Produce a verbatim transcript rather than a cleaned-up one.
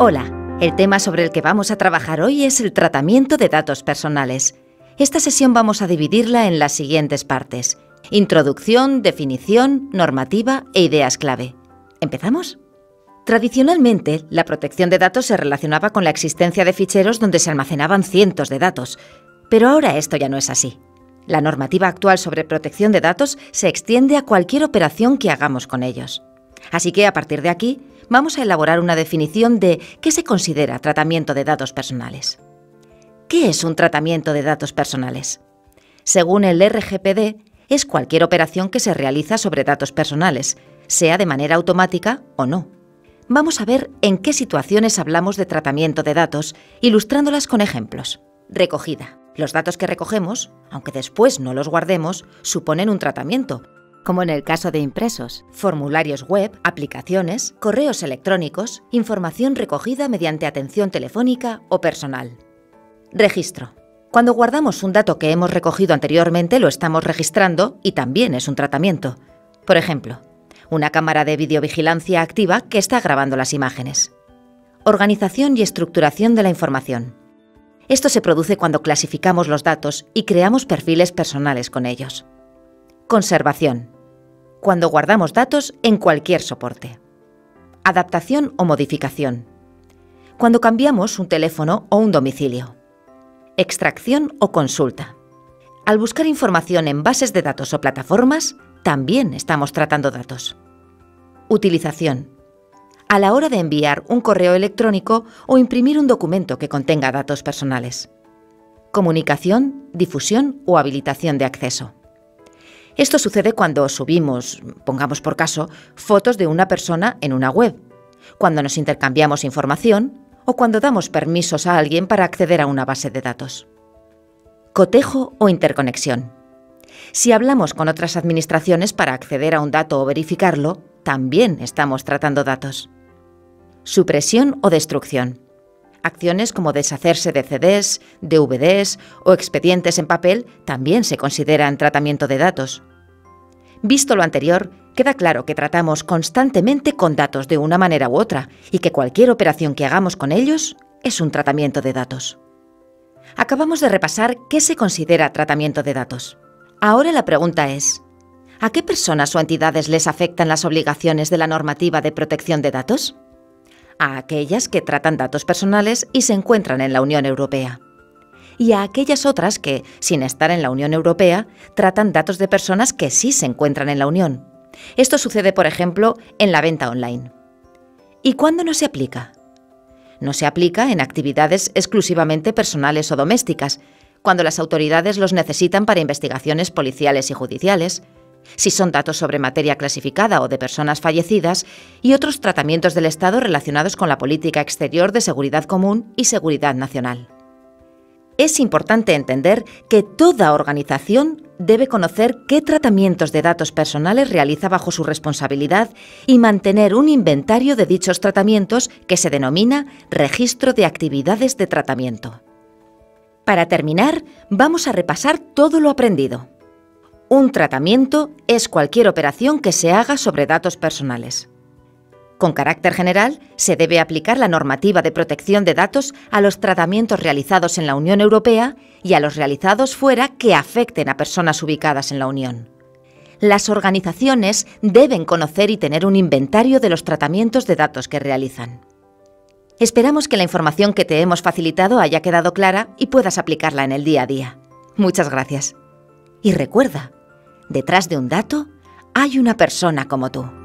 Hola, el tema sobre el que vamos a trabajar hoy es el tratamiento de datos personales. Esta sesión vamos a dividirla en las siguientes partes: introducción, definición, normativa e ideas clave. ¿Empezamos? Tradicionalmente, la protección de datos se relacionaba con la existencia de ficheros donde se almacenaban cientos de datos, pero ahora esto ya no es así. La normativa actual sobre protección de datos se extiende a cualquier operación que hagamos con ellos. Así que, a partir de aquí, vamos a elaborar una definición de qué se considera tratamiento de datos personales. ¿Qué es un tratamiento de datos personales? Según el R G P D, es cualquier operación que se realiza sobre datos personales, sea de manera automática o no. Vamos a ver en qué situaciones hablamos de tratamiento de datos, ilustrándolas con ejemplos. Recogida. Los datos que recogemos, aunque después no los guardemos, suponen un tratamiento, como en el caso de impresos, formularios web, aplicaciones, correos electrónicos, información recogida mediante atención telefónica o personal. Registro. Cuando guardamos un dato que hemos recogido anteriormente, lo estamos registrando y también es un tratamiento. Por ejemplo, una cámara de videovigilancia activa que está grabando las imágenes. Organización y estructuración de la información. Esto se produce cuando clasificamos los datos y creamos perfiles personales con ellos. Conservación. Cuando guardamos datos en cualquier soporte. Adaptación o modificación. Cuando cambiamos un teléfono o un domicilio. Extracción o consulta. Al buscar información en bases de datos o plataformas, también estamos tratando datos. Utilización. A la hora de enviar un correo electrónico o imprimir un documento que contenga datos personales. Comunicación, difusión o habilitación de acceso. Esto sucede cuando subimos, pongamos por caso, fotos de una persona en una web, cuando nos intercambiamos información o cuando damos permisos a alguien para acceder a una base de datos. Cotejo o interconexión. Si hablamos con otras administraciones para acceder a un dato o verificarlo, también estamos tratando datos. Supresión o destrucción. Acciones como deshacerse de C Ds, D V Ds o expedientes en papel también se consideran tratamiento de datos. Visto lo anterior, queda claro que tratamos constantemente con datos de una manera u otra y que cualquier operación que hagamos con ellos es un tratamiento de datos. Acabamos de repasar qué se considera tratamiento de datos. Ahora la pregunta es: ¿a qué personas o entidades les afectan las obligaciones de la normativa de protección de datos? A aquellas que tratan datos personales y se encuentran en la Unión Europea. Y a aquellas otras que, sin estar en la Unión Europea, tratan datos de personas que sí se encuentran en la Unión. Esto sucede, por ejemplo, en la venta online. ¿Y cuándo no se aplica? No se aplica en actividades exclusivamente personales o domésticas, cuando las autoridades los necesitan para investigaciones policiales y judiciales, si son datos sobre materia clasificada o de personas fallecidas, y otros tratamientos del Estado relacionados con la política exterior de seguridad común y seguridad nacional. Es importante entender que toda organización debe conocer qué tratamientos de datos personales realiza bajo su responsabilidad y mantener un inventario de dichos tratamientos que se denomina Registro de Actividades de Tratamiento. Para terminar, vamos a repasar todo lo aprendido. Un tratamiento es cualquier operación que se haga sobre datos personales. Con carácter general, se debe aplicar la normativa de protección de datos a los tratamientos realizados en la Unión Europea y a los realizados fuera que afecten a personas ubicadas en la Unión. Las organizaciones deben conocer y tener un inventario de los tratamientos de datos que realizan. Esperamos que la información que te hemos facilitado haya quedado clara y puedas aplicarla en el día a día. Muchas gracias. Y recuerda, detrás de un dato hay una persona como tú.